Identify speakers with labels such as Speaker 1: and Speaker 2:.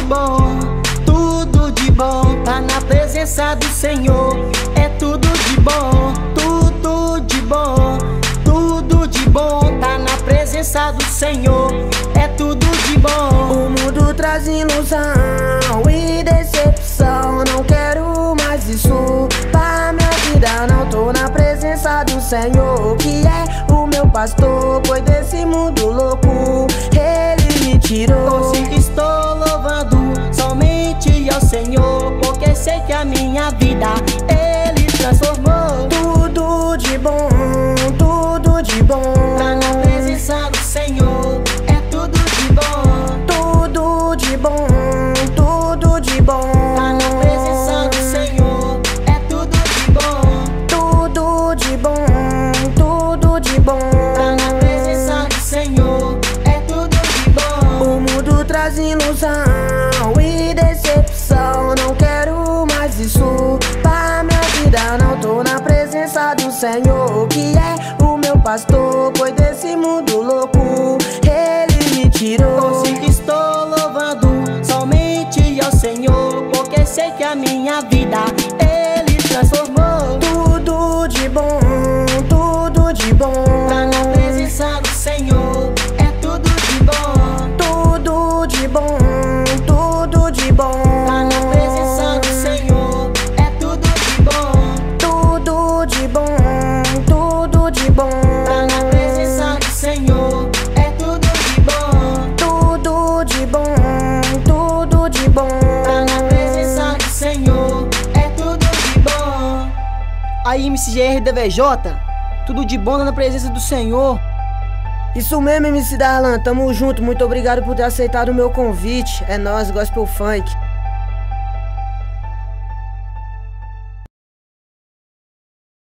Speaker 1: bom, tá na presença do Senhor. É tudo de bom, tudo de bom, tudo de bom, tá na presença do Senhor. É tudo de bom.
Speaker 2: O mundo traz ilusão e decepção. Não quero mais isso pra minha vida. Não tô na presença do Senhor, que é o meu pastor. Pois desse mundo louco Ele me tirou.
Speaker 1: Consigo, estou louvando somente ao Senhor, porque sei que a minha vida Ele transformou.
Speaker 2: Tudo de bom, tudo de bom,
Speaker 1: tá na presença do Senhor. É tudo de bom,
Speaker 2: tudo de bom, tudo de bom,
Speaker 1: tá na presença do Senhor. É tudo de bom,
Speaker 2: tudo de bom, tudo de bom,
Speaker 1: tá na presença do Senhor. É tudo de bom.
Speaker 2: O mundo traz ilusão e decepção. Não quero mais isso pra minha vida. Não tô na presença do Senhor, que é o meu pastor. Pois desse mundo louco Ele me tirou.
Speaker 1: Consigo, estou louvando somente ao Senhor, porque sei que a minha vida Ele transformou.
Speaker 2: Tudo de bom, tudo de bom,
Speaker 1: tá na presença do Senhor. É tudo de bom,
Speaker 2: tudo de bom, tudo de bom,
Speaker 1: tá na presença do Senhor. É tudo de bom,
Speaker 2: tudo de bom, tudo de bom,
Speaker 1: tá na presença do Senhor. É tudo de bom,
Speaker 2: tudo de bom, tudo de bom,
Speaker 1: tá na presença do Senhor. É tudo de bom.
Speaker 3: Aí, MCGR DVJ, tudo de bom na presença do Senhor.
Speaker 2: Isso mesmo, MC Darlan, tamo junto. Muito obrigado por ter aceitado o meu convite. É nóis, Gospel Funk.